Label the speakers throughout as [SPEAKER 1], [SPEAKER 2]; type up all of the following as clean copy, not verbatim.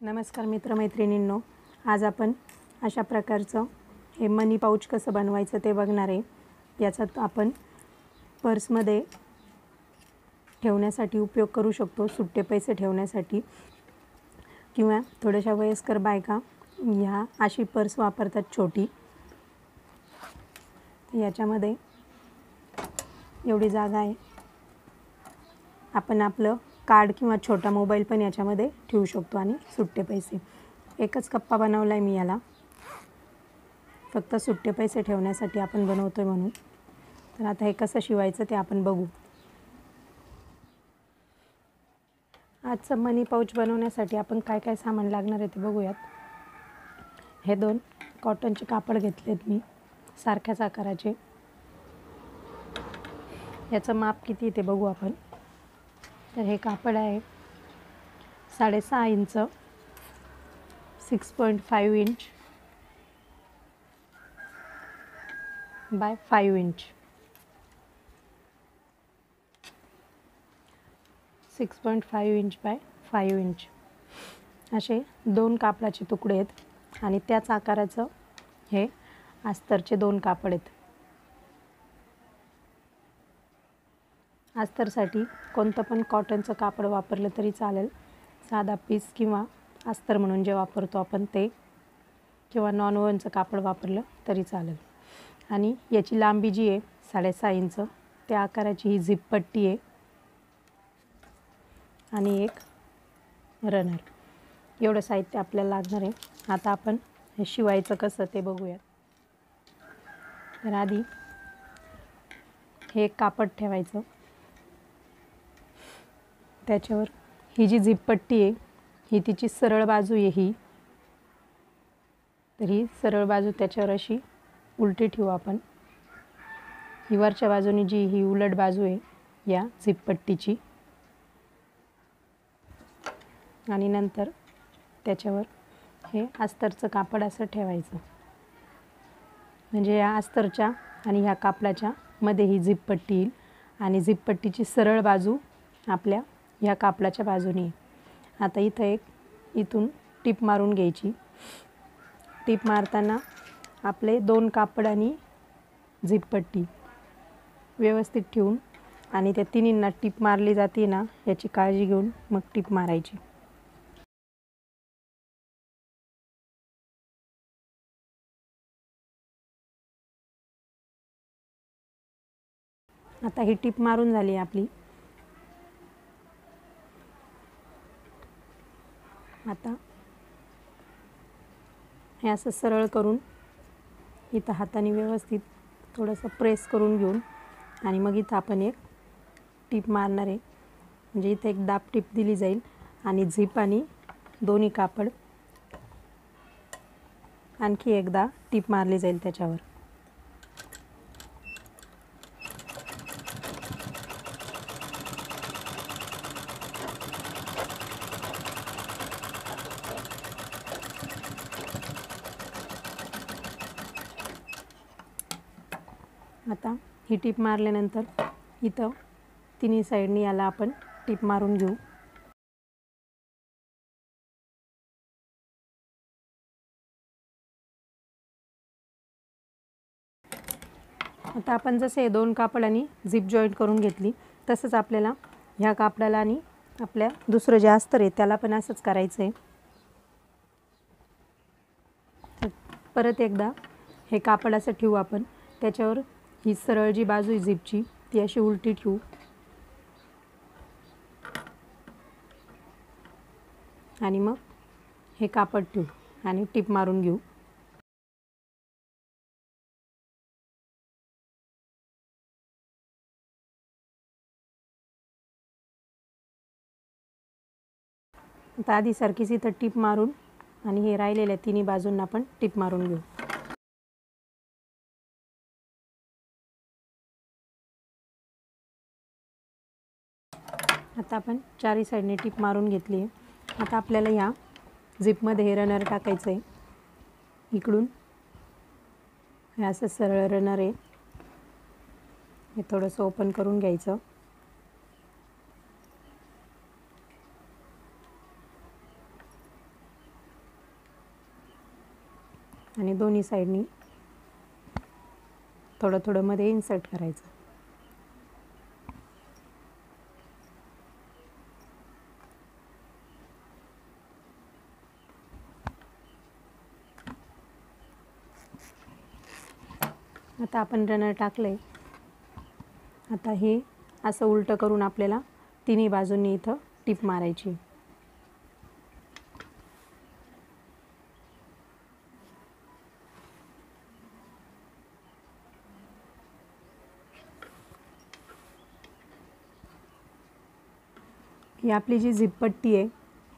[SPEAKER 1] नमस्कार मित्रमैत्रिणींनो, आज आपण अशा प्रकारचं हे मनी पाऊच कसं बनवायचं ते बघणार आहे। याचा आपण पर्समध्ये ठेवण्यासाठी उपयोग करू शकतो, सुट्टे पैसे ठेवण्यासाठी, किंवा थोड्याशा वयस्कर बायका ह्या अशी पर्स वापरतात छोटी। याच्यामध्ये एवढी जागा आहे, आपण आपलं कार्ड किंवा छोटा मोबाईल पण याच्यामध्ये ठेवू शकतो आणि सुट्टे पैसे। एकच कप्पा बनवलाय मी याला, फक्त सुट्टे पैसे ठेवण्यासाठी आपण बनवतोय म्हणून। तर आता हे कसं शिवायचं ते आपण बघू। आजचं मनी पाऊच बनवण्यासाठी आपण काय काय सामान लागणार आहे ते बघूयात। हे 2 कॉटनचे कापड घेतलेत मी, सारख्याच आकाराचे। याचं माप किती ते बघू आपण। तर हे कापड आहे 6.5 inch, 6.5 inch by 5 inch, 6.5 inch by 5 inch असे 2 कापडाचे तुकडे आहेत आणि त्याच आकाराचं हे अस्तरचे 2 कापड आहेत। अस्तरसाठी कोणतं पण कॉटनचं कापड वापरलं तरी चालेल, साधा पीस किंवा अस्तर म्हणून जे वापरतो आपण ते, किंवा नॉनवनचं कापड वापरलं तरी चालेल। आणि याची लांबी जी आहे 6.5 इंच, त्या आकाराची ही झिप पट्टी आहे आणि एक रनर। एवढं साहित्य आपल्याला लागणार आहे। आता आपण हे शिवायचं कसं ते बघूया। तर आधी हे एक कापड ठेवायचं, त्याच्यावर ही जी झिप पट्टी आहे ही तिची सरळ बाजू आहे ही, तर ही सरळ बाजू त्याच्यावर अशी उलटी ठेवू आपण। ही वरच्या बाजूने जी ही उलट बाजू आहे या झिप पट्टीची, आणि नंतर त्याच्यावर हे अस्तरचं कापड असं ठेवायचं, म्हणजे या अस्तरच्या आणि ह्या कापडाच्या मध्ये ही झिप पट्टी येईल आणि झिप पट्टीची सरळ बाजू आपल्या ह्या कापडाच्या बाजूने। आता इथं एक इथून टिप मारून घ्यायची। टिप मारताना आपले 2 कापड आणि झिप पट्टी व्यवस्थित ठेवून आणि त्या तिन्हींना टिप मारली जाते ना याची काळजी घेऊन मग टिप मारायची। आता ही टिप मारून झाली आपली। आता हे असं सरळ करून इथं हाताने व्यवस्थित थोडंसं प्रेस करून घेऊन आणि मग इथं आपण एक टिप मारणार आहे, म्हणजे इथं एक दाब टिप दिली जाईल आणि झिप आणि दोन्ही कापड आणखी एकदा टिप मारली जाईल त्याच्यावर। आता ही टिप मारल्यानंतर इथं तिन्ही साईडनी याला आपण टिप मारून घेऊ। आता आपण जसे 2 कापड आणि झिप जॉईंट करून घेतली तसंच आपल्याला ह्या कापडाला आणि आपल्या दुसरं जे अस्तर आहे त्याला पण असंच करायचं आहे। परत एकदा हे कापड असं ठेवू आपण, त्याच्यावर ही सरळ जी बाजू आहे झिपची ती अशी उलटी ठेवू आणि मग हे कापड ठेवू आणि टिप मारून घेऊ। आता आधी सारखीच इथं टिप मारून आणि हे राहिलेल्या तिन्ही बाजूंना पण टिप मारून घेऊ। आता आपण चारही साईडने टिप मारून घेतली आहे। आता आपल्याला ह्या झिपमध्ये हे रनर टाकायचं आहे। इकडून हे असं सरळ रनर आहे, हे थोडंसं ओपन करून घ्यायचं आणि दोन्ही साईडनी थोडं थोडं मध्ये इन्सर्ट करायचं. आता आपण रनर टाकले. आता हे असं उलटं करून आपल्याला तिन्ही बाजूंनी इथं टिप मारायची. ही आपली जी झिप पट्टी आहे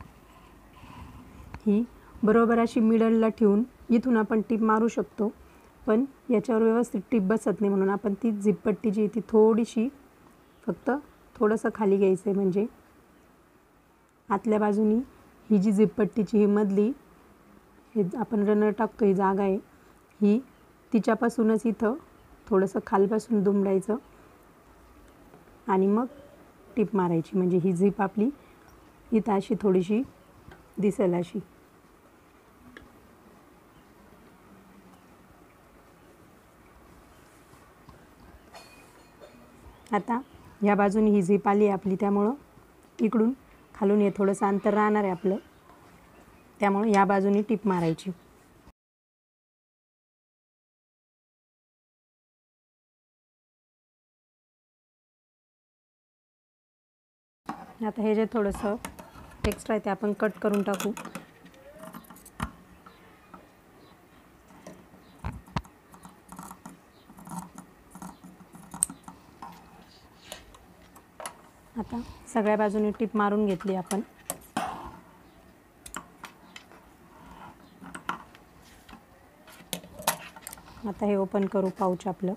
[SPEAKER 1] ही बरोबर अशी मिडलला ठेवून इथून आपण टिप मारू शकतो, पण याच्यावर व्यवस्थित टिप बसत नाही म्हणून आपण ती झिप पट्टी जी ती थोडीशी फक्त थोडंसं खाली घ्यायचं आहे. म्हणजे आतल्या बाजूनी ही जी झिप पट्टीची ही मधली हे आपण रनर टाकतो ही जागा आहे ही तिच्यापासूनच इथं थोडंसं खालपासून दुमडायचं आणि मग टिप मारायची. म्हणजे ही झिप आपली इथं अशी थोडीशी दिसेल अशी. आता ह्या बाजूने ही झिप आली आहे आपली, त्यामुळं इकडून खालून हे थोडंसं अंतर राहणार आहे आपलं, त्यामुळे या बाजूने टिप मारायची. आता हे जे थोडंसं एक्स्ट्रा आहे ते आपण कट करून टाकू. आता सगळ्या बाजूने टिप मारून घेतली आपण. आता हे ओपन करू पाऊच आपलं.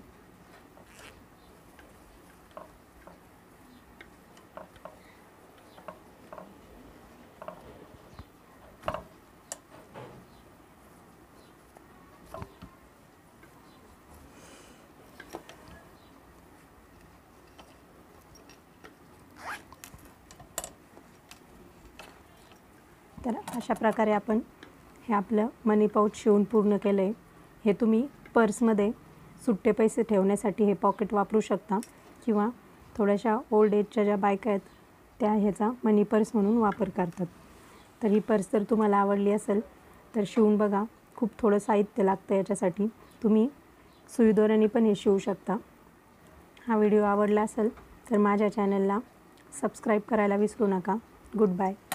[SPEAKER 1] तर अशा प्रकारे आपण हे आपलं मनी पाऊच शिवून पूर्ण केलं आहे. हे तुम्ही पर्समध्ये सुट्टे पैसे ठेवण्यासाठी हे पॉकेट वापरू शकता किंवा थोड्याशा ओल्ड एजच्या ज्या बायका आहेत त्या ह्याचा मनी पर्स म्हणून वापर करतात. तर ही पर्स जर तुम्हाला आवडली असेल तर शिवून बघा. खूप थोडं साहित्य लागतं याच्यासाठी. तुम्ही सुईदोऱ्याने पण हे शिवू शकता. हा व्हिडिओ आवडला असेल तर माझ्या चॅनलला सबस्क्राईब करायला विसरू नका. Good bye.